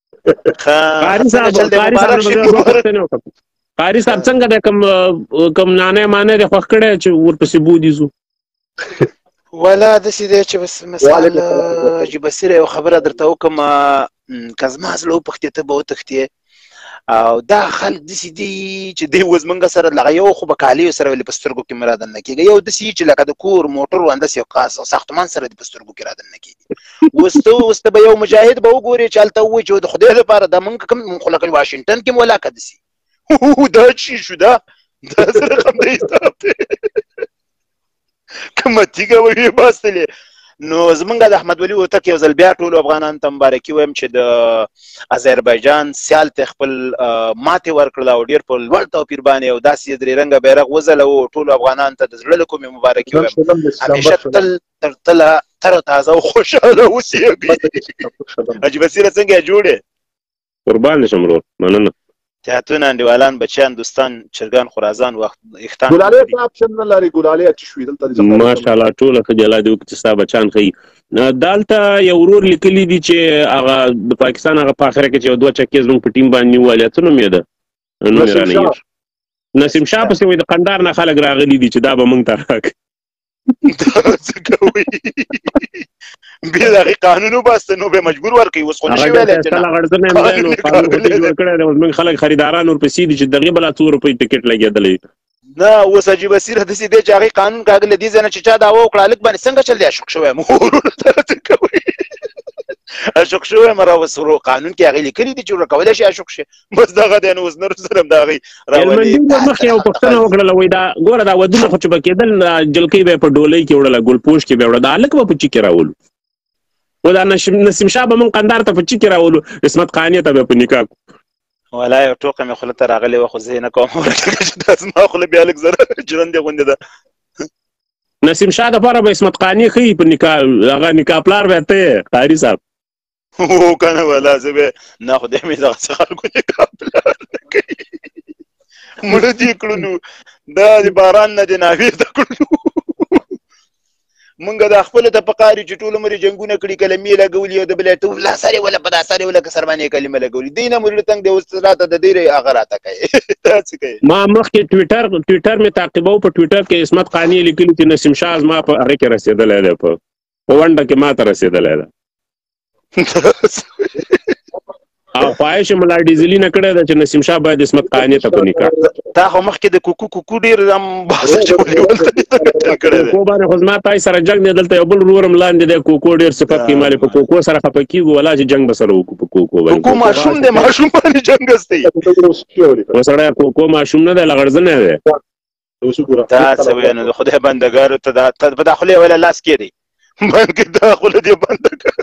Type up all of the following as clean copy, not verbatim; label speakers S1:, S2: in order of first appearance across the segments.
S1: قاری صاحب څنګه د کوم نانه مانه د خوښ کړی چې ورپسې بودی زو
S2: ولا داسې دی چې بس مثال حاجي بصیر یو خبره درته وکړم که زما زړه وپوښتې ته به وتښتې او دا خلک داسې دي چې دی اوس موږ سره لغه یو خو به کالیو سره ولې په سترګو کې مې رادننه کېږي یو داسې چې لکه د کور موټر و همداسې یو ساختمان سره دې په سترګو کې رادننه کېږي اوس ته به یو مجاهد به وګورې چې هلته ووایي چې د خدای لپاره دا موږ کوم خو لکه واشنګټن کې مو ولاکه داسې دا چی شو دا سره رقم دی حساب دی کومه تیږه وې باستلې نو زمونږ د احمد ولي هوتک یو ځل بیا ټولو افغانانو ته مبارکي وایم چې د اذربایجان سیال ته خپل ماتې ورکړله او ډېر په لوړ توپیر باندې یو داسې درې رنګه بیرغ وځلوه ټولو افغانانو ته د زړه له کومې مبارکي وایم همیشه تل تر تله تر تازه او خوشحاله اوسېږئ حاجي بصیره څنګه یې جوړ یې
S1: قربان دې شم ورور مننه
S2: تهاتون انډیوالان بچیان دوستان چرګان خرازان وخت اختان
S3: ګلالي ته اپشن نه لري ګلالي چې شوې دلته
S1: ماشاءالله ټوله ښه جلا دي وکړي چې ستا بچیان ښیي دلته یو ورور لیکلي دي چې هغه د پاکستان هغه په اخره کې چې یو دوه چکې زموږ په ټیم باندې نیولې څه نوم یې ده نوم یې رانه هېر نسیم شاه پسې وایي د قندهار نه خلک راغلي دي چې دا به موږ ته راکړي
S2: څه کوي بیا د هغې قانون وباسته نو به مجبور ورکوي اوس خو نشي ویلی چې
S1: نه غړزنه یې دی نو قانون خو دې جوړ کړی دی اوس موږ خلک خریداران ورپسې دي چې د هغې بلا 2 روپۍ ټکټ لګېدلی
S2: نه اوس حاجي بصیره داسې دی چې هغې قانون کاږه له دې ځای نه چې چا دعوه وکړه هلک باندې څنګه چل دی عشق شوی یم څه کوي عشق شوی یم راوس قانون کې هغې لیکلي دي چې ورکولی شي عشق شي بس دغه دی نو اوس نور سره هم د هغې
S1: مخکې یو پوښتنه وکړله وایي دا ګوره دا ودونه خو چې به کېدل جلکۍ به یې په ډولۍ کې وړله ګلپوش کې به یې وړه دا هلک به په چي کې راولو و دا نسیم شاه به موږ قندهار ته په چي کې راولو عصمت قانع ته به په نکاح
S2: ولا یو ټوکه مې خوله ته راغلې وه خو زه یې نه کوم چې دا زما خوله بیا لږ زره ژرندې غوندې ده
S1: نسیم شاه دپاره به عصمت قانع ښیي په نکاح هغه نکاح پلار به ته یې قاري صاحب
S2: هو که نه ولا زه به نه خدای مې دغسې خلکو نکاح پلار نه کوي مړه دې کړو نو دا د باران نه د ناوې ته کړو مونږ د خپلو ته پکار یو چې ټول عمر یې جنګونه کړي کلمې لګولي او د بل یې ته لا سر یې وله په دا سر یې وله که سر باندې یې کلمه لګولي دی نه مو تنګ دی اوس راته د دې هغه راته کوي دا څه کوي
S1: ما مخکې ټویټر مې تعقیبو په ټویټر کې عصمت قانع لیکلي چې نسیم شاه زما په هغې کې رسېدلی دی په ونډه کې ما ته رسېدلی ده او خواهش ملا ډیزلي نه کړی ده چې نسیم شاه باید عصمت قانع ته په نکاح
S2: تا خو مخکې د کوکو ډېر هم بحث اچولی ولته
S1: کوکو باندې خو زما تاسې سره جنګ دی دلته یو بل ورور هم لاندې دی کوکو ډېر صفت کوي مالې په کوکو سره خفه کېږو ولا چې جنګ به سره وکړو په کوکو باندې
S2: کوکو ماشوم دی ماشوم باندې جنګ هستی
S1: و سړی کوکو ماشوم نه دی لغړزنی دی
S2: دا څه وایي نو د خدای بندګانو ته په دا خوله یې ویله لاس کېدی بند کړې دا خوله دې بنده کړه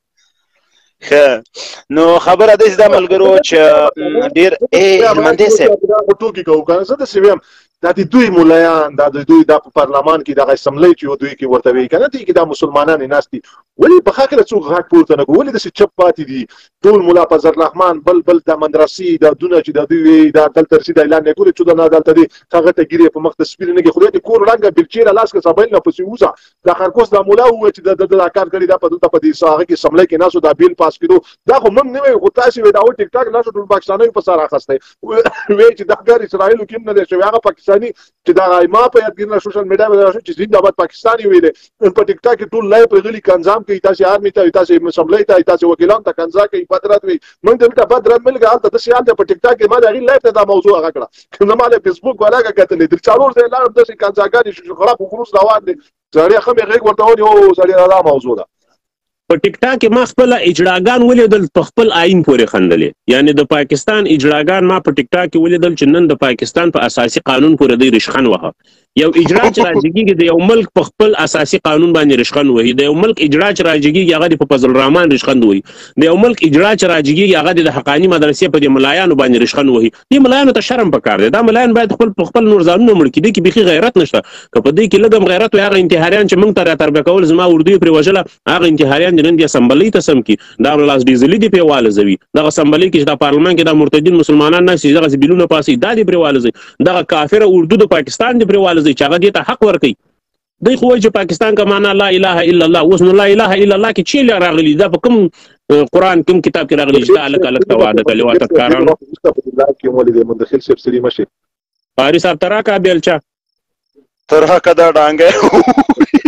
S2: نو خبره داسې ده ملګرو چې ډېر هلمندی صاحب
S3: ټوکې کوو که نه زه داسې ویم دا د دوی ملایان دا د دوی دا په پارلمان کې دغه اسمبلی چې یو دوی کې ورته وایي که نه دي کې دا مسلمانان یې ناست دي ولې په خاکله څوک غږ پورته نه کوي ولې داسې چپ پاتې دي ټول ملا فضل الرحمن بل دا مندرسي دا دونه چې دا دوی وایي دا دلته رسي دا اعلان نه کولې چې دا نه دلته دي هغه ته ګیرې په مخ تصویر نه کړي خدای دې کور ړنګه بلچې لاس کې سبایل نه پسې وځه دا خرکوس دا ملا ووایي چې دا کار کړي دا په دلته په دې هغه کې اسمبلی کې ناستو دا بیل پاس کېدو دا خو موږ نه وایو خو تاسې وایي دا ټیک ټاک ناستو ټول پاکستانیو په سر اخیستی وایي چې دا کار اسرائیلو کې هم نه دی شوی هغه پاکستاني چې دا ما په یادګیر نه سوشل میډیا باندې چې زنده‌باد پاکستاني ویلې په ټیک ټاک کې ټول لایو غلي کنظام کوي تاسې آرمي ته تاسې اسمبلی ته تاسې وکیلان ته کنځا کوي بدرات وي موږ ته بدرات ملګا حالت د سیال په ټیک ټاک کې ما د لایو ته دا موضوع هغه کړه کنه ما له فیسبوک ولا کتلې د څلور ځای لا د کنځاګانې شو خراب وګروس روان دي زړی خمه غږ ورته ونی او سړی دا موضوع ده
S1: په ټیک ټاک کې ما خپل اجراګان ولیدل په خپل آئین پورې خندلې یعنی د پاکستان اجراګان ما په ټیک ټاک کې ولیدل چې نن د پاکستان په اساسي قانون پورې دی رشخن وه یو اجرا چې راځيږي د یو ملک په خپل اساسي قانون باندې رشخن وهي د یو ملک اجرا چې راځيږي هغه په فضل الرحمن رشخن وهي د یو ملک اجرا چې راځيږي هغه د حقانی مدرسې په د ملایانو باندې رشخن وهي دې ملایانو ته شرم پکار دی دا ملایان باید خپل نور ځانونه مړ کړي کې بيخي غیرت نشته که په دې کې لګم غیرت او هغه انتحاریان چې موږ ته تربیه کول زما اردو پر وجله هغه انتحاریان د نن د اسمبلی ته سم کی دا لاس ډیزلی دی په واله زوی دا اسمبلی کې د پارلمان کې د مرتدین مسلمانان نه چې دغه بیلونه پاسي دا دی پر واله زوی دا کافر اردو د پاکستان دی پر واله زوی چې هغه دې ته حق ورکړي دوی خو چې پاکستان کا معنا لا اله الا الله اوس نو لا اله الا الله کې چې راغلي دا په کوم قرآن کوم کتاب کې راغلی چې الک الک ته واده کړي واته کارانو
S3: کې ولې مندخیل صاحب سړي مشه
S1: قاری صاحب تراکا بیلچا
S2: تراکا دا ډانګه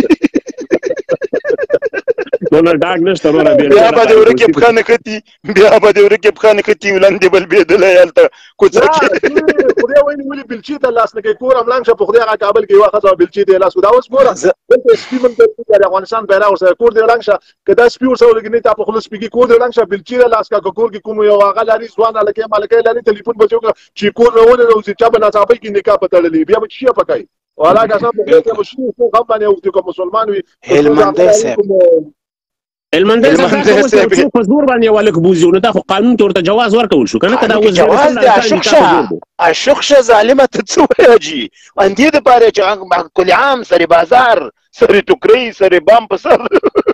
S1: نو ډاګ نشته نو
S2: بیا به د ورکې پښه نه کتي ولندې بل بېدلی هلته کوڅه کې
S3: خدای وایي ولې بلچي ته لاس نه کوي کور هم لاړ شه په خدای هغه کابل کې یوه ښځه بلچي ته یې لاس دا اوس ګوره دلته سپي من د افغانستان بیرغ ورسره کور دې لاړ شه که دا سپي ورسره ولګي نه تا په خوله سپي کور دې لاړ شه بلچي ته لاس کا کور کې کوم یو هغه لري ځوان هلکی ملکی لري ټلیفون به چې وکړه چې کور نه وننوځي چا به ناڅاپۍ کې نکاح په تړلي بیا به څه شی پکوي والا قسم په خدای به شي خو غم باندې اوږدي که مسلمان وي
S2: هلمندی صاحب
S1: هلمندی صاحب په زور باندې والک بوزي نو دا خو قانون ته ورته جواز ورکول شو کنه که دا اوس
S2: جواز دی عاشق شه ظالمه ته څه وایي حاجي همدې دپاره چې کل عام سرې بازار سرې ټوکرۍ سرې بام په سر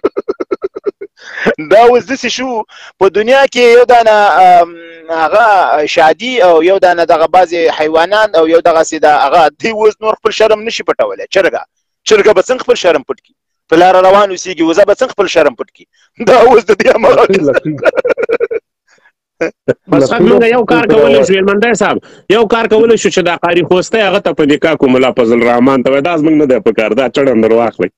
S2: دا اوس داسې شو په دنیا کې یو دانه هغه شادي او یو دانه دغه بعضې حیوانان او یو دغسې د هغه دوی اوس نور خپل شرم نشي پټولی چرګه به څنګه خپل شرم پټ کړي په لاره روان اوسېږي وزه به څنګه خپل شرم پټ کړي دا اوس د دې همغه
S1: بس موږ یو کار کولی شو هلمندی صاحب یو کار کولی شو چې دا قاري خوستی هغه ته په نکاح کو ملا فضل الرحمن ته وایي دا زموږ نه دی په کار دا چړم در واخلئ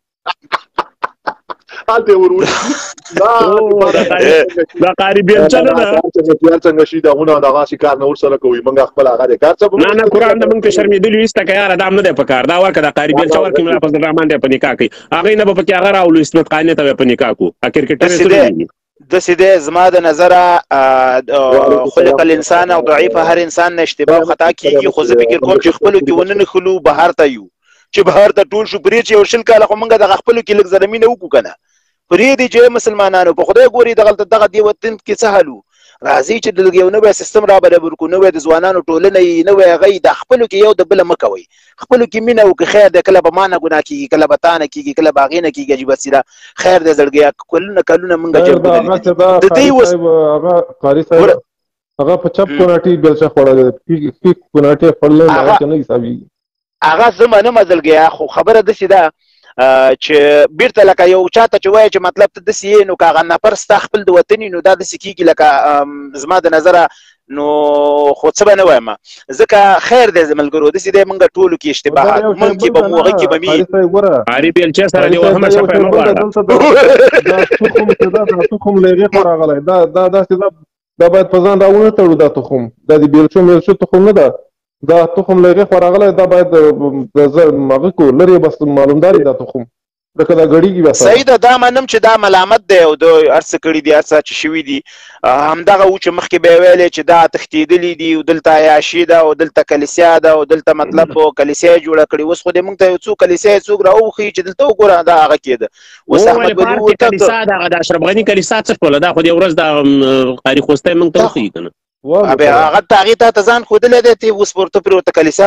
S3: هلته ورور
S1: دا قاري بیلچه نه ده
S3: څنګه شي دغونه دغسې کار نه ورسره کوي موږ خپل هغه دی کار څه
S1: نه قرآن د موږ ته شرمېدلي ایسته که یاره دا هم نه دی په کار دا ورکړه دا قاري بیلچه ورکړي ملا فضل الرحمن دی په نکاح کوي هغې نه به پکې هغه راولو عصمت قانع ته به په نکاح کو کرکټر
S2: داسې دی زما د نظره خلق الانسان او ضعیفه هر انسان نه اشتباه او خطا کېږي خو زه فکر کوم چې خپلو کې ونه نښلو بهر ته یو چې بهر ته ټول شو پرې چې یو شل کاله خو موږ دغه خپلو کې لږ زره مینه وکړو که نه پرېږدي چې مسلمانانو په خدای ګوري دغه دې وطن کې څه حل راځي چې د یو نوی سیستم را برابر کړو نوی د ځوانانو ټولنه یې نوی هغه د خپلو کې یو د بله مه کوئ خپلو کې مینه وکړئ خیر دی کله به ما نه ګناه کېږي کله به تا نه کېږي کله به هغې نه کېږي عجیبه څیره خیر دی زړګیه کلونه موږ جرګولي د دې اوس
S3: هغه قاري صاحب هغه په چپ کوناټي بیلچه خوړلی پیک کوناټي خوړلی هغه که نه حسابېږي
S2: هغه زه منم زړګیه خو خبره داسې ده چې بیرته لکه یو چاته چې وایي چې مطلب ته داسې یې نو که هغه نفر ستا خپل د وطن نو دا داسې کېږي لکه زما د نظره نو خو څه به نه وایم ځکه خیر دی ملګرو داسې دی موږ ټولو کې اشتباهات موږ کې به مو هغه کې به مي
S1: قاري بیلچه سره دې وهمه شپه مه غواړه
S3: دا تخم چې دا تخم له هغې خوا راغلی دا داسې دا باید په ځان راونه تړو دا تخم دا د بیلچو تخم نه ده دا تخم له هغې خوا راغلی دا باید هغه کو لرې بس معلومدار دا تخم لکه دا ګړیږي بس
S2: صحیح ده دا منم چې دا ملامت دی او د هر څه کړي دي هر څه چې شوي دي همدغه و چې مخکې به یې ویلې چې دا تښتېدلي دي او دلته عیاشي ده او دلته کلیسیا ده او دلته مطلب کلیسیا یې جوړه کړې اوس خو دې موږ ته یو څو کلیسیا یې څوک راوښيي چې دلته وګوره دا هغه کېده اوس احمد ولي
S1: کلیسا دغه د اشرف غني کلیسا څه شوله دا خو دې ورځ د قاري خوستی موږ ته وښيي که نه
S2: هغه ته هغې ته ځان ښودلی دی ته اوس ورته پرې ورته کلیسا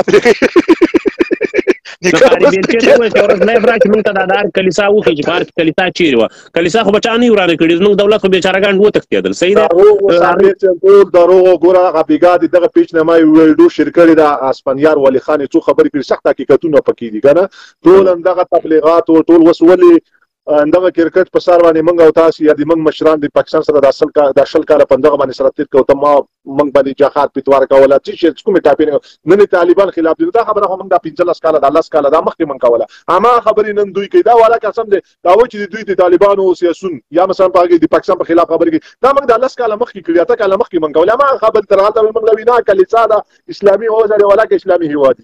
S1: کلیسا وښي چې پارک کلیسا چیرې وه کلیسا خو به چا نه یې ورانه کړي زموږ دولت خو بېچارهګان وتښتېدل صحیح ده
S3: ټول دروغ ګوره هغه بېګا دي دغه پیچنما یې ویډیو شیر کړې ده اسپنیار ولي خان یې څو خبرې کړي سخت حقیقتونه پکې دي که نه ټول همدغه تبلیغات او ټول اوس ولې دغه کرکټ په سر باندې موږ او تاسو یا د موږ مشران د پاکستان سره د شل کاله په دغه باندې سره تېر کړو ته ما موږ باندې جهاد پیتوار کوله څه شي کومې ټاپې نه طالبان خلاف دي دا خبره خو موږ د 15 کاله د 10 کاله دا مخکې موږ کوله اما خبرې نن دوی کوي دا والا قسم دی دا و چې دوی د طالبانو او سیاسون یا مثلا په د پاکستان په خلاف خبرې کوي دا موږ د 10 کاله مخکې کړی اته کاله مخکې موږ کوله اما خبر تر هغه موږ لوینا کلیسا دا اسلامي او ځای ولا کې اسلامي هیواد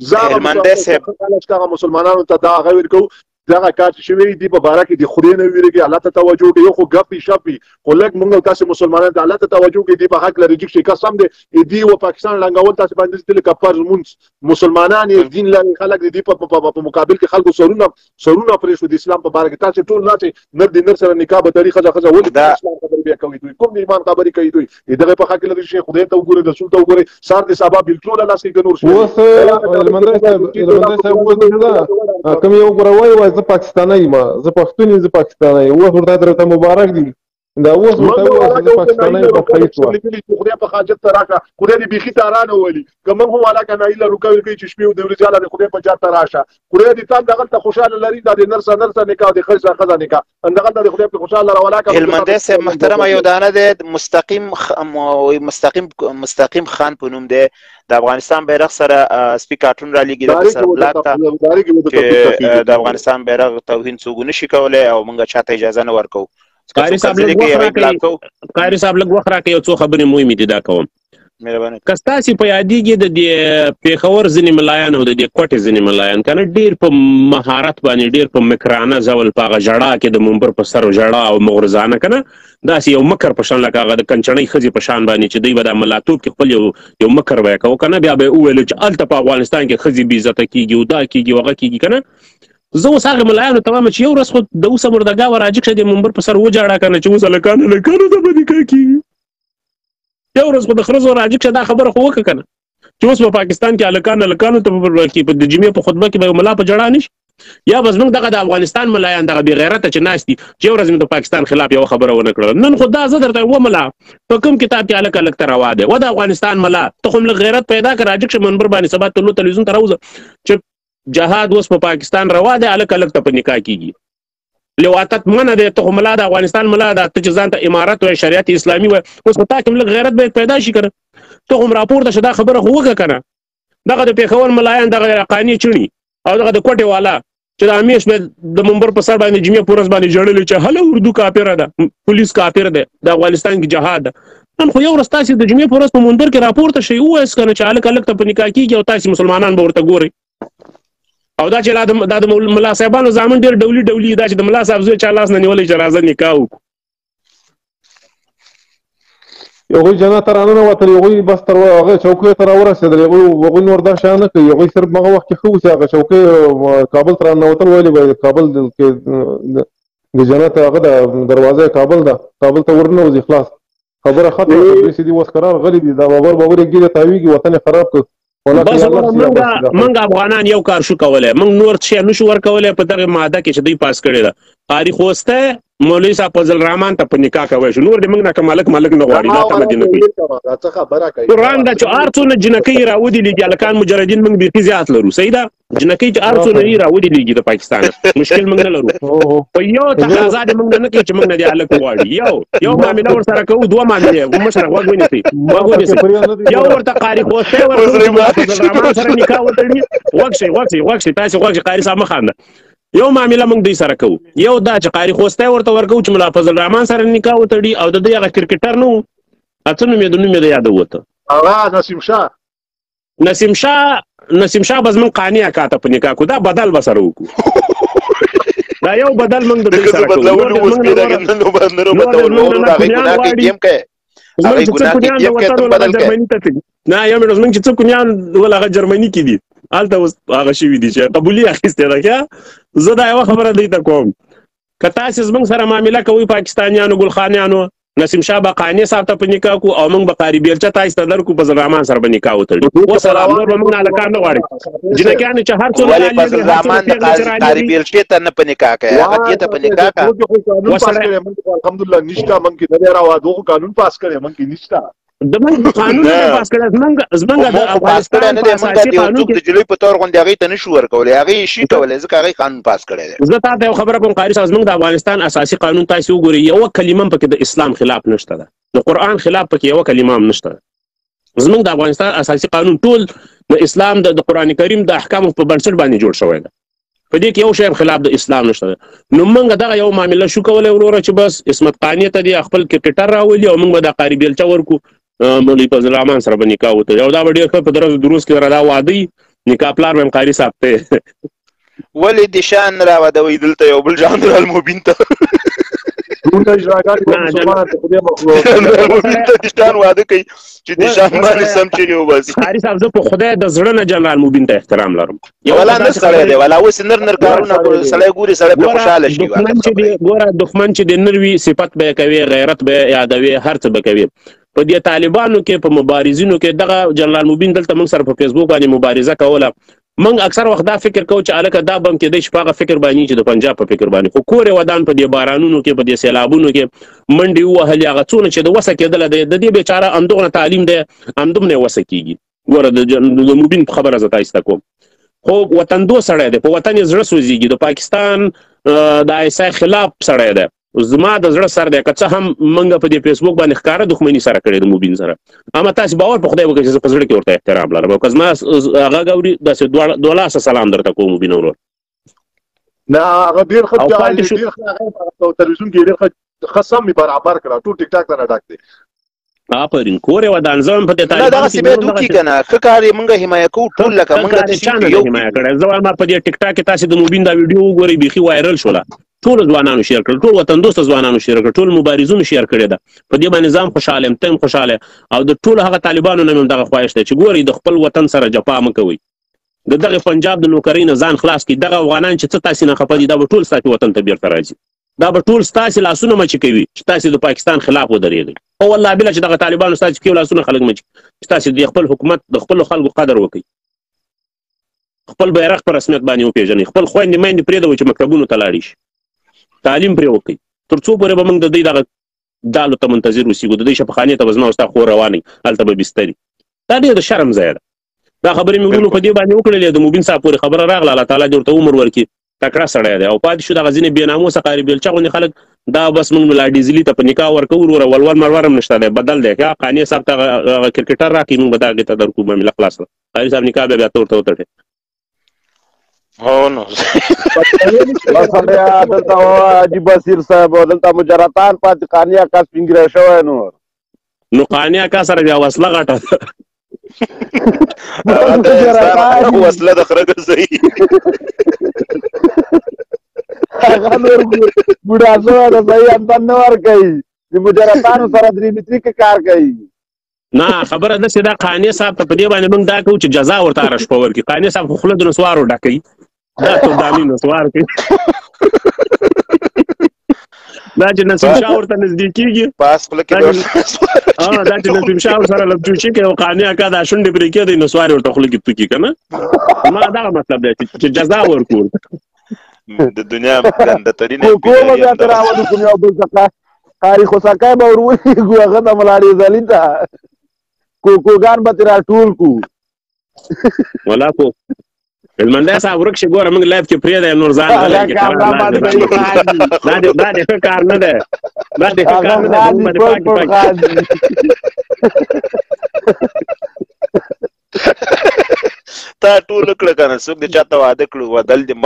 S3: زه مسلمانانو ته دا غوړ کو دغه کار چې شوی دی په باره کې د خدای نه ویریږي الله ته توجه کوي یو خو ګپي شپي خو لږ موږ تاسو مسلمانان ته الله ته توجه کوي دی په حق لري چې قسم دی دی او پاکستان لنګول تاسو باندې ستل کفر مونږ مسلمانان یې دین لري خلک دی په مقابل کې خلکو سرونه پرې شو د اسلام په باره کې تاسو ټول نه نر دي نر سره نکاح به طریقه ځخه ول اسلام خبرې بیا کوي دوی کوم ایمان خبرې کوي دوی دغه په حق لري چې خدای ته وګوري رسول ته وګوري سار د صحابه بالکل لاس کې نور شو
S4: اوس المنده صاحب کوم یو ګروي وای زه پاکستاني زه پښتون زه پاکستاني و ورته درته مبارک دي دا اوس ورته وایي چې پاکستاني په خیټ و
S3: خدای په حاجت راکا خدای دې بيخي تارانه ولي کوم هم علاقه نه اله رکوي کوي چې شپې د ورځاله د خدای په جاته راشه خدای دې تام دغه ته خوشاله لري د نرسه نکاح د خرڅه خزه نکاح دغه د خدای په خوشاله ولاکه
S2: هلمند صاحب محترم یو دانه د مستقیم خان په نوم دی د افغانستان بیرغ سره سپیکاټون را لګي د سر بلاک ته د افغانستان بیرغ توهین څوک نشي کولای او موږ چاته اجازه نه ورکو قاری صاحب لږ وخت راکړئ یو څو خبرې مهمې دي دا کوم که ستاسې په یادېږي د دې پېښور ځینې ملایان او د دې کوټې ځینې ملایان که نه ډېر په مهارت باندې ډېر په مکرانه ډول په هغه ژړا کې د منبر په سر ژړا او مغرضانه که نه داسې یو مکر په شان لکه هغه د کنچنۍ ښځې په شان باندې چې دوی به دا ملاتوب کې خپل یو مکر به یې کوو که نه بیا به یې وویلو چې هلته په افغانستان کې ښځې بې عزته کېږي او دا کېږي او هغه کېږي که نه زه اوس هغې ملایانو ته وایم چې یو ورځ خو د اوسه مردګا وراجګ شه د منبر په سر وجاړه که نه چې اوس هلکانو ته به نکاح کېږي یو ورځ خو د ښځو راجګ شه دا خبره خو وکړه که نه چې اوس په پاکستان کې هلکانو ته د جمعې په خطبه کې به یو ملا په جړا نه شي یا به زموږ دغه د افغانستان ملایان دغه بې غیرته چې ناست دي چې یو ورځ مې د پاکستان خلاف یوه خبره ونه کړله نن خو دا زه درته و ملا په کوم کتاب کې هلک ته روا دی و د افغانستان ملا ته خو هم لږ غیرت پیدا کړه راجګ شه منبر باندې سبا تلو تلویزیون ته راوځه چې جهاد اوس په پاکستان روا دی هلک ته په نکاح کېږي لواطت منع دی ته خو ملا د افغانستان ملا ده ته چې ځان ته امارت وایي شریعت اسلامي وایي اوس خو تا کې هم لږ غیرت باید پیدا شي که نه ته خو هم راپورته شه دا خبره خو وکړه که نه دغه د پېښور ملایان دغه قانع چڼي او دغه د کوټې والا چې د همیش به د منبر په سر باندې جمعې په ورځ باندې ژړلي چې هله اردو کافره ده پولیس کافر دی د افغانستان کې جهاد ده نن خو یو ورځ تاسې د جمعې په ورځ په منبر کې راپورته شئ ووایاست که نه چې هلک ته په نکاح کېږي او تاسې مسلمانان به ورته ګورئ او دا چې دا د ملا صاحبانو زامن ډېر ډولي دا چې د ملا صاحب زوی چا لاس نه نیولی چې راځه نکاح وکړو
S4: هغوی جنت ته راننوتل هغوی بس تر هغه چوکۍ ته راورسېدل هغوی نور دا شیان نه کوي هغوی صرف هغه وخت کې ښه اوسي هغه چوکۍ کابل ته راننوتل ویلې به کابل کې د جنت هغه د دروازه کابل ده کابل ته ورننوځي خلاص خبره ختمه کړې سیدي اوس قرار غلي دي دا بابر یې ګیرې تاویږي وطن یې خراب کړ
S1: بس موږ افغانان یو کار شو کولی موږ نور شی نشو ورکولی په دغه ماده کې چې دوی پاس کړې ده قاري خوسته مولوي صاحب فضل الرحمن ته په نکاح کوی شو نور د موږ نه که ملک نه غواړي دا تمه دې نه کوي قرآن ده چې هر څونه جنکۍ راودې لېږي هلکان مجردین موږ بیخي زیات لرو صحیح ده جنکۍ چې هر څونه یې راودې لېږي د پاکستان مشکل موږ نه لرو په یو تقاضا دې موږ نه کوي چې موږ نه دې هلک غواړي یو معامله ورسره کوو دوه معاملې مشره غوږ ونیسئ یو ورته قاري خوستی ورکوو سره نکاح وتړي غوږ شئ تاسې غوږ شئ قاري صاحب مه خانده یو معامله موږ دوی سره کوو یو دا چې قاري خوستی ورته ورکوو چې ملا فضل الرحمن سره نکاح وتړي او د دوی هغه کرکټر نه و څه نوم یې د نوم یې د یاده وته
S3: هغه
S1: نسیم شاه به زموږ قانع اکا ته په نکاح کړو دا بدل به سره وکړو دا یو بدل موږ د دوی سره کوو نه یو مې زموږ چې څه کونیان ول هغه جرمني کې دي هلته اوس هغه شوي دي چې قبولي اخیستې ده که زه دا یوه خبره دوی ته کوم که تاسې زموږ سره معامله کوئ پاکستانیانو ګلخانیانو نسیم شاه به قانع صاحب ته په نکاح کړو او موږ به قاري بیلچه تاسې ته درکړو فضل الرحمن سره به نکاح وتړي وسلام نور به موږ نه هلکان نه غواړي جنکیانې چې هر څونه
S2: فضل الرحمن د قاري بیلچې ته نه په نکاح کوي هغه دې ته په نکاح کوي
S3: الحمدلله نشته موږ کې د راوادو قانون پاس کړی موږ کې نشته
S1: د موږ قانون پاس کړی زموږ د افغانستان په اساسي قانون
S2: کې د جلوی په تور غوندې هغې ته نشو ورکولی هغې شي کولی ځکه هغې قانون پاس کړی دی
S1: زه تا ته یو خبره کوم قاري صاحب زموږ د افغانستان اساسي قانون تاسې وګورئ یوه کلمه هم پکې د اسلام خلاف نشته ده د قرآن خلاف پکې یوه کلمه هم نشته ده زموږ د افغانستان اساسي قانون ټول د اسلام د قرآن کریم د احکامو په بنسټ باندې جوړ شوی ده په دې کې یو شی خلاف د اسلام نشته ده نو موږ دغه یو معامله شو کولی وروره چې بس عصمت قانع ته دې خپل کرکټر راولي او موږ به دا قاري بیلچه ورکړو مولوي فضل الرحمن سره به نکاح وتړي او دا به ډېر ښه په دروس کې دا واده نکاح پلار به هم قاري صاحب ته
S2: ولې د شان راودوئ دلته یو بل جنرال موبین ته واده کوي چې د شان باندې سم چیرې وباسي
S1: قاري صاحب زه په خدای د زړه نه جنرال موبین ته احترام لرم
S2: ولا نه سړی دی ولا اوس نر کارونه سړی ګوري سړی په خوشحاله شي
S1: ګوره دښمن چې د نر وي صفت به یې کوي غیرت به یې یادوي هر څه به کوي په دې طالبانو کې په مبارزینو کې دغه جنرال موبین دلته موږ سره په فیسبوک باندې مبارزه کوله موږ اکثر وخت دا فکر کوو چې هلکه دا به هم کېدی چې په هغه فکر باندې چې د پنجاب په فکر باندې خو کور یې ودان په دې بارانونو کې په دې سیلابونو کې منډې ووهلې هغه څونه چې د وسه کېدله د دې بېچاره همدغونه تعلیم دی همدومره یې وسه کېږي ګوره د مبین په خبره زه تاسو ته کوم خو وطندو سړی دی په وطن یې زړه سوځېږي د پاکستان د آیسای خلاف سړی دی زما د زړه سر دی که څه هم موږ په دې فیسبوک باندې ښکاره دښمني سره کړې د مبین سره اما تاسو باور په خدای وکړئ چې زه په زړه کې ورته احترام لرم او که زما غږ اوري داسې دوه لاسه سلام درته کوم مبین ورور
S3: نه هغه ډېر ښه تلویزیون کې ډېر ښه سم مې برابر کړه ټول ټیک ټاک ته نه ډاک دی
S1: آفرین کور یې ودان زه هم په دې
S2: نه دغسې باید وکړي که نه ښه کار یې موږ حمایه کوو ټول لکه موږ
S1: د چا نه حمایه کړی زه وایم په دې ټیک ټاک کې تاسې د مبین دا ویډیو وګورئ بیخي وایرل شوله ټولو ځوانانو شیر کړل ټول وطن دوسته ځوانانو شیر کړل ټول مبارزونو شیر کړې ده په دې باندې ځان خوشحاله یم ته هم خوشحاله او د ټولو هغه طالبانو نه مې هم دغه خواهش دی چې ګورئ د خپل وطن سره جفا مه کوئ د دغه پنجاب د نوکرۍ نه ځان خلاص کړي دغه افغانان چې څه تاسې نه خفه دي دا به ټول ستاسې وطن ته بیرته راځي دا به ټول ستاسې لاسونه مچې کوي چې تاسې د پاکستان خلاف ودرېږئ او والله بله چې دغه طالبانو ستاسې کوي لاسونه خلک مچې چې تاسې د خپل حکومت د خپلو خلکو قدر وکړئ خپل بیرغ په رسمیت باندې وپېژنئ خپل خویندې میندې پرېږدوئ چې مکتبونو ته لاړې شي تعلیم پرې وکړئ تر څو پورې به موږ د دوی دغه دالو ته منتظر اوسېږو د دوی شفاخانې ته به زما او ستا خور روانئ هلته به بستري دا ډېر د شرم ځای ده دا خبرې مې ورونو په دې باندې وکړلې د مبین صاحب پورې خبره راغله الله تعالی دې ورته عمر ورکړي تکړه سړی دی او پاتې شو دغه ځینې بېناموسه قاري بیلچه غوندې خلک دا بس موږ ملا ډیزلي ته په نکاح ورکوو وروره ولور مرور هم نشته دی بدل دی که قانع صاحب ته کرکټر راکړي موږ به دا هغې ته درکړو معامله خلاصه قاري صاحب نکاح بیا ته ورته وتړې
S5: هو نو بس بیا دلته حاجي بصیر صاحب دلته مجرتان پاتې قانع اکا سپین ږیری شوی نو
S1: قانع اکا سره بیا وسله غټه
S2: وسله د خره ګرځوي
S5: هغه نور بوډا شوی د صحیح انتن نه ورکوي د مجرتانو سره درې متري کې کار کوي
S1: نه خبره داسې ده قانع صاحب ته په دې باندې موږ دا کوو چې جزا ورته هره شپه ورکړي قانع صاحب خو خوله د نسوارو ډکوي دا توبداني نسوار کوي دا چې نسیم شاه ورته نږدې کېږي
S2: پاس خوله کې
S1: دا چې نسیم شاه ورسره لپچوچي کوي او قانع اکا دا شونډې پرې کېدی نسوار ورته خوله کې توکي که نه ما دغه مطلب دی چې جزا ورکړو
S2: د دنیا ګندترینه
S5: کومه بیا ته راولو کوم یو بل څخه قاري خوسکی به ور ولېږو هغه د ملاړې ځلي ته کوکوګان به ترې راټول کړو
S1: ولا خو هلمندی صاحب ورک شي ګوره موږ لایف کې پرېږدی نور ځان دا دې ښه کار نه دی دا دې ښه کار نه دی موږ باندې
S2: تا ټول کړه که نه څوک دې چاته واده کړو ودل دې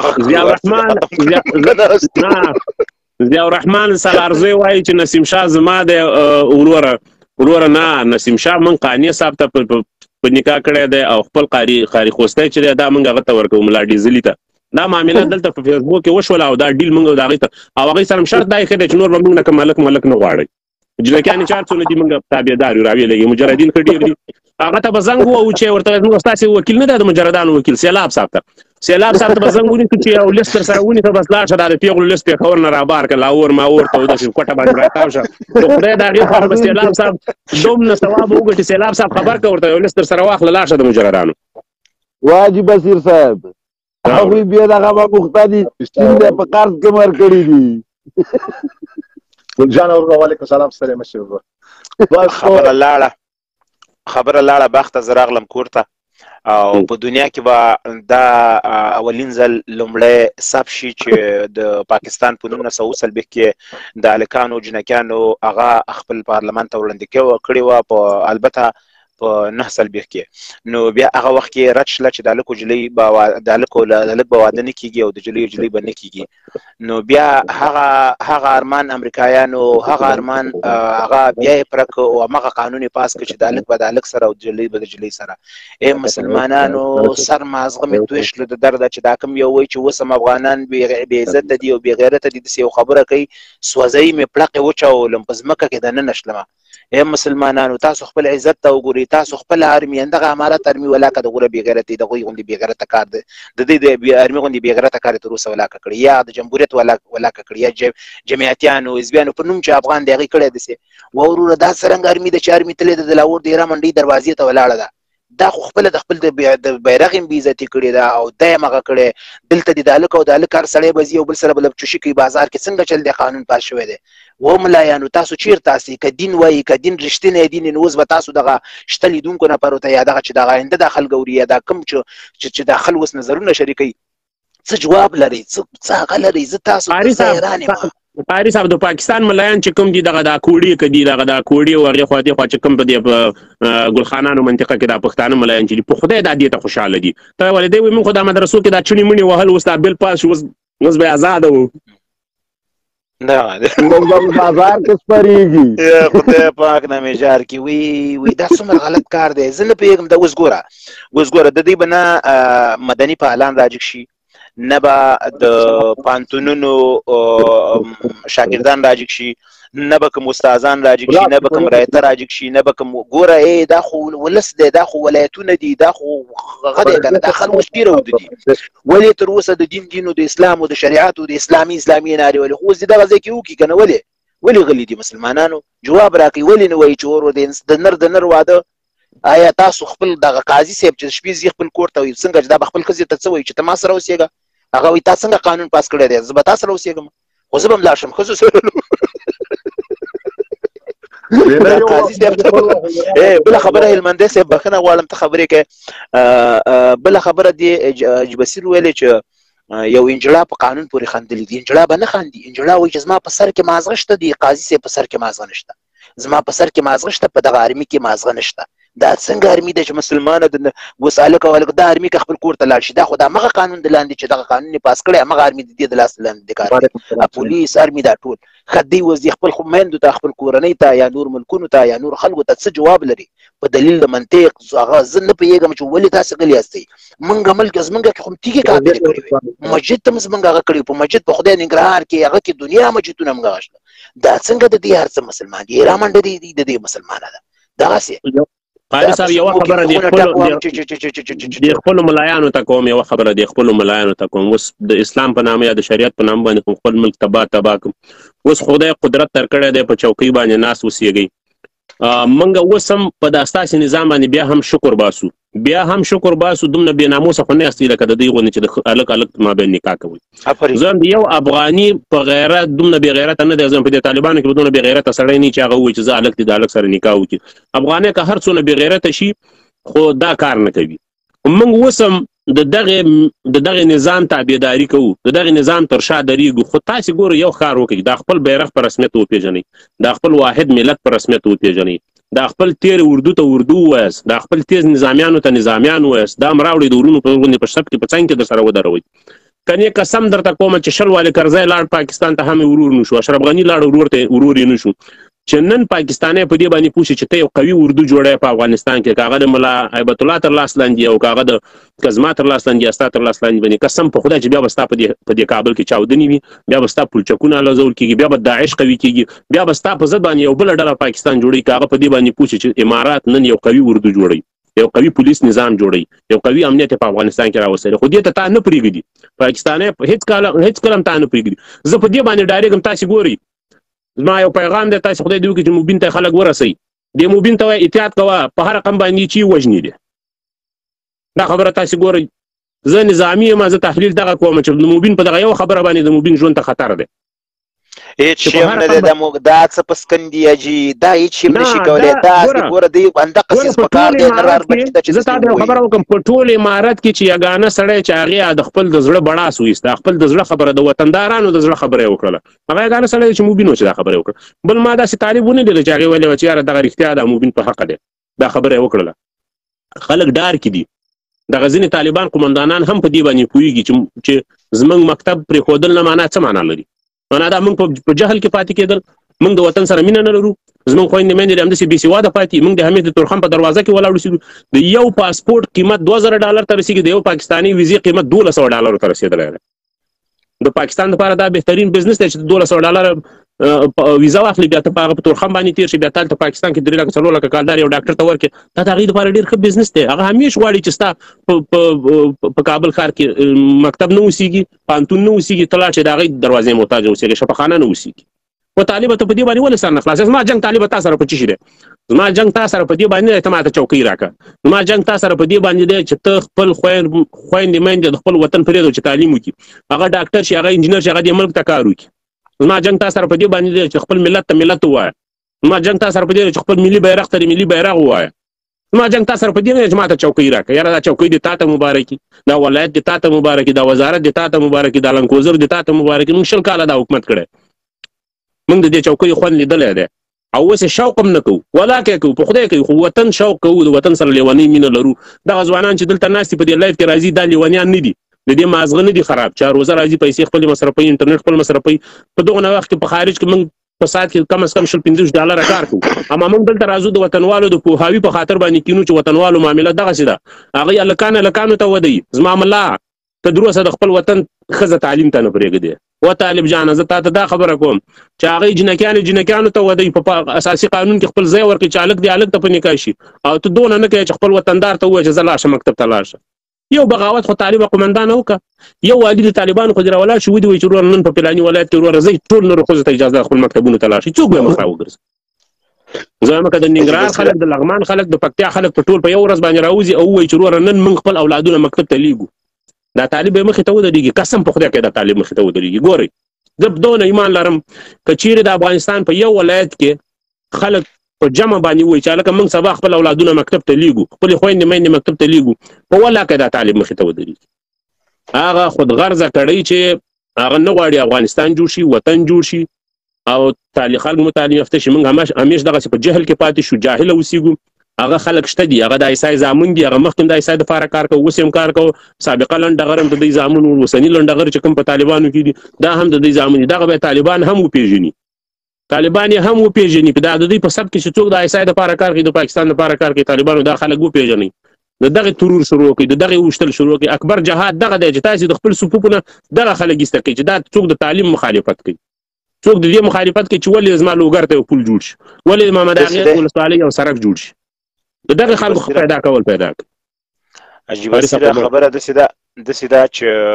S1: ضیاء الرحمن سلارزی وایي چې نسیم شاه زما دی وروره نه نسیم شاه موږ قانع صاحب ته په نکاح کړی دی او خپل قاري خوستی چې دی دا موږ هغه ته ورکوو ملا ډیزلي ته دا معامله دلته په فیسبوک کې وشوله او دا ډیل موږ د هغې ته او هغې سره هم شرط دا ایښی دی چې نور به موږ نه که ملک نه غواړئ جنکیانې چار څونه دي موږ تابعدار یو راویلېږي مجردین ښه ډېر دي هغه ته به زنګ ووهو چې ورته موږ ستاسې وکیل نه دی د مجردانو وکیل سیلاب صاحب ته به زنګ ونیسو چې یو لیست در سره ونیسه بس لاړ شه دا د پیغلو لیست پېښور نه رابار کړه لاور ماور ته داسې کوټه باندې راتاو شه د خدای د هغې خواړه به سیلاب صاحب دومره ثواب وګټي سیلاب صاحب خبر کړه ورته یو لیست در سره واخله لاړ شه د مجردانو
S5: واجي بصیر صاحب هغوی بیا دغه به پوښته دي چین دی په قرض کې مر کړي دي
S3: ګلجان ورور وعلیکم سلام ستړی مشر ورور
S2: خبره لاړه بخته زه راغلم کور ته او په دنیا کې به دا اولین ځل لومړی ثبت شي چې د پاکستان په 1940 کې د هلکانو جنکیانو هغه خپل پارلمان ته وړاندې کړې وه په البته په 1940 کې نو بیا هغه وخت کې رد شله چې د هلک به واده نه کېږي او د جلۍ به نه کېږي نو بیا هغه ارمان امریکایانو هغه ارمان هغه بیا یې پوره کړ او همغه قانون یې پاس کړ چې د هلک به د هلک سره او جلۍ به د جلۍ سره ای مسلمانانو سر مازغه مې توی شله د درده چې دا کوم یو وایي چې اوس هم افغانان بې عزته دي او بې غیرته دي داسې یو خبره کوي سوځوي مې پړقې وچولم په ځمکه کې دننه شلمه ای مسلمانانو تاسو خپل عزت ته وګورئ تاسو خپل ارمي همدغه امارت ارمي ولاکه د غوره بې غیرتۍ د هغوی غوندې بې غیرته کار د دوی د ارمي غوندې بې غیرته کار یې تر اوسه ولاکه کړي یا د جمهوریت ولاکه کړي یا جمعیتیانو حزبیانو په نوم چې افغان دی هغې کړی داسې وروره دا څرنګه ارمي ده چې ارمي تلې ده د لاهور د ایرا منډۍ دروازې ته ولاړه ده دا خو خپل د خپل د بیرغ بې عزتي کړې ده او دا یې مغه کړې دلته د هلک او د هلک هر سړی به ځي او بل سره به لپچوشي کوي بازار کې څنګه چل دی قانون پاس شوی دی و ملایانو تاسو چیرته اسئ که دین وایي که دین رښتینی دین نو اوس به تاسو دغه شته لیدونکو نفرو ته یا دغه چې دغه آینده دا خلک اوري یا دا کوم چې دا خلک اوس نظرونه شریکوي څه جواب لري څه هغه لري زه تاسو ته حیران یم
S1: قاري صاحب د پاکستان ملایان چې کوم دي دغه دا کوړي کدي دغه دا کوړي او هغې خوا دې خوا چې کوم په دې ګلخانانو منطقه کې دا پښتانه ملایان چې دي په خدای دا دې ته خوشحاله دي ته ولې دی وایي موږ خو دا مدرسو کې دا چڼې مڼې وهل اوس دا بل پاس شو اوس به ازاده وو
S5: بازار کې سپریږي
S2: خدای پاک نه میجار کې وی دا څومره غلط کار دی زه نه پوهېږم دا اوس ګوره د دې به نه مدني فعالان راجګ شي نه به د پانتونونو شاګردان راجګ شي نه به کوم استادان راجګ شي نه به کوم رایته راجګ شي نه به کوم ګوره دا خو ولس دی دا خو ولایتونه دي دا خو هغه دی که نه دا خلک اوس ډېره اوده دي ولې تر اوسه د دین او د اسلام او د شریعت او د اسلامي نارې ولې خو اوس دې دغه ځای کې وکړي که نه ولې غلي دي مسلمانانو جواب راکړي ولې نه وایي چې ور د نر واده آیا تاسو خپل دغه قاضي صاحب چې شپې ځي خپل کور ته وایي څنګه چې دا به خپل ښځې ته څه وایي چې ته ما سره اوسېږه هغه وایي تا څنګه قانون پاس کړی دی زه به تا سره اوسېږم خو زه به هم لاړ شم ښځو سره قاضي صاحب بله خبره هلمندی صاحب بخښنه غواړم ته خبرې کوې بله خبره دې بصیر ویلې چې یو انجړا په قانون پورې خندلې دي انجړا به نه خاندي انجړا وایي چې زما په سر کې مازغه شته دي قاضي صاحب په سر کې مازغه نشته زما په سر کې مازغه شته په دغه ارمي کې مازغه نشته دا څنګه ارمي ده چې مسلمانه د اوس هلک او هلک دا ارمي که خپل کور ته لاړ شي دا خو د همغه قانون د لاندې چې دغه قانون یې پاس کړی همغه ارمي د دې د لاس لاندې کار دی پولیس ارمي دا ټول ښه دوی اوس د خپل میندو ته خپل کورنۍ ته یا نور ملکونو ته یا نور خلکو ته څه جواب لري په دلیل د منطق هغه زه نه پوهېږم چې ولې تاسې غلي یاستئ موږ ملک زموږ کې خو هم تیږې کابرې کړې وې مسجد ته هم زموږ هغه کړی په مسجد په خدای ننګرهار کې هغه کې دنیا مسجدونه همغه شته دا څنګه د دې هر څه مسلمان دي رامنډه دي د دې مسلمانه ده دغسې
S1: قاري صاحب یوه خبره د خپلو ملایانو ته کوم یوه خبره د خپلو ملایانو ته کوم اوس د اسلام په نامه یا د شریعت په نامه باندې خپل ملک تباه کړم اوس خدای قدرت ترکړی دی په چوکۍ باندې ناست اوسېږئ موږ اوس هم په دا ستاسې نظام باندې بیا هم شکر باسو دومره بې ناموسه خو نه یاستئ لکه د دوی غوندې چې د هلک مابین نکاح کوئ زه هم د یو افغاني په غیرت دومره بې غیرته نه دی زه هم په دې طالبانو کې به دومره بې غیرته سړی نه چې هغه ووایي چې زه هلک دې د هلک سره نکاح وکړي افغانی که هر څونه بې غیرته شي خو دا کار نه کوي موږ اوس هم د دغه نظام تابعداري کوو د دغه نظام تر شا درېږو خو تاسې ګورئ یو ښار وکړئ دا خپل بیرغ په رسمیت وپېژنئ دا خپل واحد ملت په رسمیت وپېژنئ دا خپل تیر اردو ته اردو ووایاست دا خپل تیز نظامیانو ته نظامیان ووایاست دا هم راوړئ د ورونو په غوندې په شپ کې په څنګ کې در سره ودروئ کنې قسم درته کومه چې شل والي کرزی لاړ پاکستان ته هم ورور نه شو اشرف غني لاړ ورور یې نه شو چې نن پاکستانی په دې باندې پوه شي چې ته یو قوي اردو جوړی په افغانستان کې که هغه د ملا هیبت الله تر لاس لاندې او که هغه د کزما تر لاس لاندې یا ستا تر لاس لاندې باندې قسم په خدای چې بیا به ستا په دې کابل کې چاودنې وي بیا به ستا پلچکونه لزول کېږي بیا به داعش قوي کېږي بیا به ستا په ضد باندې یو بله ډله پاکستان جوړوي که هغه په دې باندې پوه شي چې امارات نن یو قوي اردو جوړوي یو قوي پولیس نظام جوړوي یو قوي امنیت په افغانستان کې راوستلی خو دې ته تا نه پرېږدي پاکستانی هېڅ کله هم تا نه پرېږدي زه په دې باندې ډارېږم تاسې ګورئ زما یو پیغام دی تاسې خدای دې وکړي چې موبین ته خلک ورسئ دې موبین ته وایي احتیاط کوه په هر رقم باندې چې وژني دی دا خبره تاسې ګورئ زه نظامي یم زه تحلیل دغه کوم چې د موبین په دغه یو خبره باندې د موبین ژوند ته خطر دی
S2: هیڅ شی هم نه دی دا څه په سکن دی اجي دا هیڅ شی نشي کولی دا ګوره دی همدغه څیز په کار دی نرار بچي ته چې
S1: زه تا ته خبره وکړم په ټول امارت کې چې یګانه سړی چې هغې د خپل د زړه بړاس وایسته خپل د زړه خبره د وطندارانو د زړه خبره یې وکړله هغه یګانه سړی چې موبین و چې دا خبره یې وکړه بل ما داسې طالب ونه لیده چې هغې ویلې وه چې یاره دغه رښتیا ده موبین په حقه دی دا خبره یې وکړله خلک ډار کې دي دغه ځینې طالبان قمندانان هم په دې باندې پوهېږي چې زموږ مکتب پرېښودل نه معنا څه معنا لري معنا دا موږ په جهل کې پاتې کېدل موږ د وطن سره مینه نه لرو زموږ خویندې میندې همداسې بې سواده پاتې موږ د حمید تورخم په دروازه کې ولاړ اوسېږو د یو پاسپورټ قیمت $2000 ته رسېږي د یو پاکستاني ویزې قیمت $1200 ته رسېدلی دی د پاکستان لپاره دا بهترین بزنس دی چې $1200 ویزا واخلي بیا ته په هغه په تورخم باندې تېر شي بیا تالته پاکستان کې 3 لکه 4 لکه کالدار یو ډاکټر ته ورکړي دا د هغې لپاره ډېر ښه بزنس دی هغه همیش غواړي چې ستا په کابل ښار کې مکتب نه اوسېږي پانتون نه اوسېږي ته لاړ چې د هغې دروازې محتاجه اوسېږي شفاخانه نه اوسېږي و طالبه ته په دې باندې ولې سر نه خلاص زما جنګ طالبه تا سره په څه شي دی زما جنگ تا سره په دې باندې دی ته ماته چوکۍ راکړه زما جنگ تا سره په دې باندې دی چې ته خپل خویندې میندې د خپل وطن پرېږدو چې تعلیم وکړي هغه ډاکټر شي هغه انجینر شي هغه دې ملک ته کار وکړي زما جنگ تا سره په دې باندې دی چې خپل ملت ته ملت ووایه زما جنگ تا سره په دې دی چې خپل ملي بیرغ ته ملي بیرغ ووایه زما جنگ تا سره په دې دی چې ماته چوکۍ راکړه یاره دا چوکۍ دې تا ته مبارکي دا ولایت دې تا ته مبارکي دا وزارت دې تا ته مبارکي دا لنکوزر دې تا ته مبارکي موږ 20 کاله دا حکومت کړی موږ د دې چوکۍ خوند لیدلی دی او اوس شوق هم نه کوو ولاکه کوو په خدای کوي خو وطن شوق کوو د وطن سره لیونۍ مینه لرو دغه ځوانان چې دلته ناست دي په دې لایف کې راځي دا لیونیان نه دي د دې مازغه نه دي خراب 4 روزه راځي پیسې خپل مصرفوي انټرنیټ خپل مصرفوي په دغه وخت کې په خارج کې موږ په ساعت کې کم از کم $15 کار کوو اما موږ دلته راځو د وطنوالو د پوهاوي په خاطر باندې کینو چې وطنوالو معامله دغسې ده هغوی هلکانو ته ودی زما ملا ته دروسه د خپل وطن ښځه تعلیم ته نه پرېږدې و طالب جانه زه تا ته دا خبره کوم چې هغوی جنکیانو ته ودی په اساسي قانون کې خپل ځای ورکړي چې هلک دی هلک ته په نکاح شي او ته دونه نه کوې چې خپل وطندار ته ووایې چې زه لاړ شه مکتب ته لاړ شه یو بغاوت خو طالبه قومندانه وکړه یو والي د طالبانو خو دې راولاړ شي ودې وایي چې وروره نن په فلاني ولایت کې وروره ځئ ټول نورو ښځو ته اجازه خپل مکتبونو ته لاړ شي څوک به یې مخ راوګرځي زه وایم که د ننګرهار خلک د لغمان خلک د پکتیا خلک په ټول په یو ورځ باندې راوځي او ووایي چې وروره نن موږ خپل اولادونه مکتب ته لیږو دا طالب به مخې ته ودرېږي قسم په خدای کې دا طالب مخې ته ودرېږي ګورئ زه دونه ایمان لرم که چیرې د افغانستان په یو ولایت کې خلک په جمع باندې وایي چې هلکه موږ سبا خپل اولادونه مکتب ته لیږو خپلې خویندې میندې مکتب ته لیږو په ولا کې دا طالب مخې ته ودرېږي هغه خودغرضه کړی چې هغه نه غواړي افغانستان جوړ شي وطن جوړ شي او خلک مو تعلیم یافته شي موږ همیش دغسې په جهل کې پاتې شو جاهله اوسېږو هغه خلک شته دي هغه د عیسی زامن دي هغه مخکې د عیسی دپاره کار کوو اوس هم کار کوو سابقه لنډغر هم د دوی زامن و اوسني لنډغر چې کوم په طالبانو کې دي دا هم د دوی زامن دي دغه به طالبان هم وپېژني طالبان یې هم وپېژني په دا د دوی په سب کې چې څوک د عیسی دپاره کار کوي د پاکستان دپاره کار کوي طالبانو دا خلک وپېژني د دغې ترور شروع کړي د دغې وشتل شروع کړي اکبر جهاد دغه دی چې تاسې د خپل صفوفونه دغه خلک ایسته کوي چې دا څوک د تعلیم مخالفت کوي څوک د دې مخالفت کوي چې ولې زما لوګر ته یو پل جوړ شي ولې د محمد اغې ولسوالۍ یو سړک جوړ شي د دغه خلکو پیدا کول پیدا کړي
S2: عجیبه سیده خبره داسې ده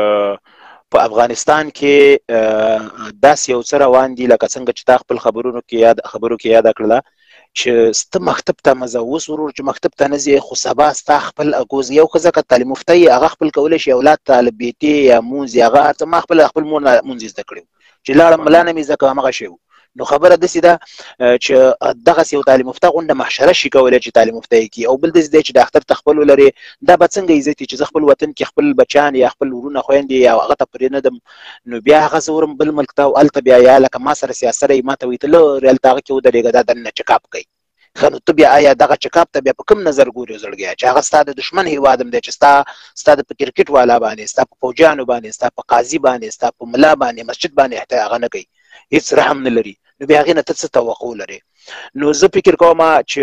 S2: چې په افغانستان کې داسې یو څه روان دي لکه څنګه چې تا خپل خبرو کې یاده کړله چې سته مکتب ته مزه اوس ورور چې مکتب ته نه ځې خو سبا ستا خپل اګوز یو ښځه که تعلیم یافته یې هغه خپل کولی شي اولاد ته الفبېتې یا مونځ یا هغه هر څه ما خپل مور مونځ زده کړی چې لاړم ملا نه مې زده کوه همغه شی نو خبره داسې ده چې دغسې یو تعلیم یافته غونډه محشره شي کولی چې تعلیم یافته یې کړي او بل داسې دی چې ډاکټر ته خپل ولرې دا به څنګه عزت چې زه خپل وطن کې خپل بچیان یا خپل ورونه خویندې یا هغه ته پرېنږدم نو بیا هغه زه ورم بل ملک ته او هلته بیا یا لکه ما سره سیاسره یې ما ته وایي ته لرې هلته هغه کې ودرېږه دا دننه چکاپ کوي ښه نو ته بیا آیا دغه چکاپ ته بیا په کوم نظر ګورې زړګیه چې هغه ستا د دښمن هېواد هم دی چې ستا د په کرکټ والا باندې ستا په فوجیانو باندې ستا په قاضي باندې ستا په ملا باندې مسجد باندې حتی هغه نه کوي هېڅ رحم نه لري نو بیا هغې نه ته څه توقع لرې نو زه فکر کوم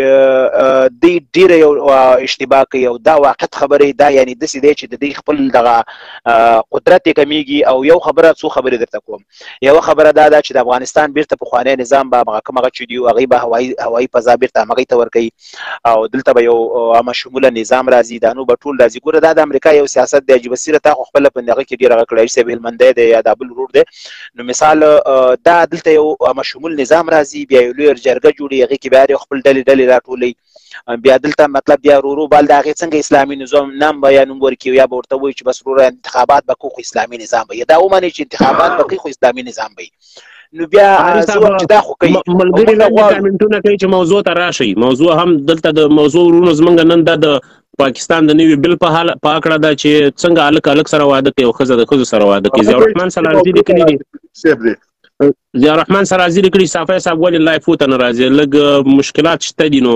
S2: چې دوی ډېره یو اشتباه کوي او دا واقعیت خبرې دا یعنې داسې دی چې د دوی خپل دغه قدرت یې کمیږي او یو خبره څو خبرې درته کوم یوه خبره دا ده چې د افغانستان بیرته پخوانی نظام به هغه چې دي هغوی به هوایي فضا بیرته همغوی ته ورکوي او دلته به یو عامه شموله نظام راځي دا نو به ټول راځي ګوره دا د امریکا یو سیاست دی عجیبه څیره تا خو خپله په هغه کې ډېر هغه کړی صاحب هلمندی دی یا دا بل ورور دی نو مثال دا دلته یو عامه شمول نظام راځي بیا یو لوی جرګه جوړي هغې کې بیا خپل ډلې راټولوي بیا دلته مطلب بیا ورو بال د هغې څنګه اسلامي نظام نام به یا نوم ورکوي یا به ورته وایي چې بس وروره انتخابات به کوو خو اسلامي نظام به دا ومنئ چې انتخابات به کوي خو اسلامي نظام به نو بیا زه وایم چې دا خو کوي
S1: ملګري کامنټونه کوي چې موضوع ته راشئ موضوع هم دلته د موضوع ورونو زمونږ نن دا د پاکستان د نوي بل په اړه ده چې څنګه هلک سره واده کوي او ښځه د ښځو سره واده کوي ضیاءالرحمن سلازي لیکلي دي ضیاءالرحمن سرازي لیکلي صافی صاحب ولې لایف ته نه راځي لږ مشکلات شته دي نو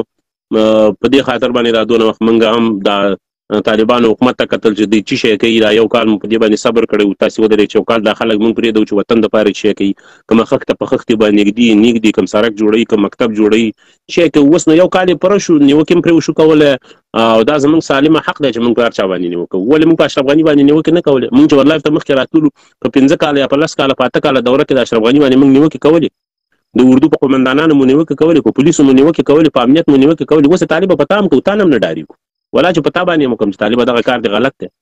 S1: په دې خاطر باندې دا دونه وخت موږ هم دا طالبانو حکومت ته کتل چې دوی څه شی کوي دا یو کال مو په دې باندې صبر کړی و تاسې ودرېږئ چې یو کال دا خلک موږ پرېږدو چې وطن دپاره څه شی کوي کومه خښته په خښتې باندې نږدي کوم سړک جوړوي کوم مکتب جوړوي شی کوي اوس نو یو کال یې پوره شو نیوکې هم پرې وشو کولی او دا زموږ سالمه حق دی چې موږ په هر چا باندې نیوکه کوو ولې موږ په اشرف غني باندې نیوکې نه کولې موږ چې ورلایف ته مخکې راتللو په 15 کاله یا په 10 کاله په 8 کاله دوره کې د اشرف غني باندې موږ نیوکې کولې د اردو په قومندانانو مو نیوکې کولې په پولیسو مو نیوکې کولې په امنیت مو نیوکې کولې اوس طالبه په تا هم کوو تا نه هم نه ډارېږو ولا چې په تا باندې یم کوم چې طالبه دغه کار دی غلط دی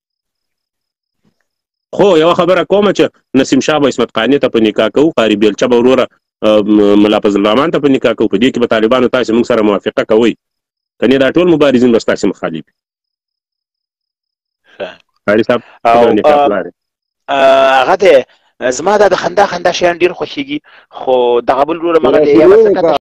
S1: خو یوه خبره کومه چې نسیم شاه به عصمت قانع ته په نکاح کوو قاري بیلچه به وروره ملا فضل الرحمن ته په نکاح کوو، په دې کې به طالبانو تاسې موږ سره موافقه کوئ، کنې دا ټول مبارزین به ستاسې مخالف وي. قاري صاحب
S2: هغه دی زما دا د خندا شیان ډېر خوښېږي، خو دغه بل وروره مغه دی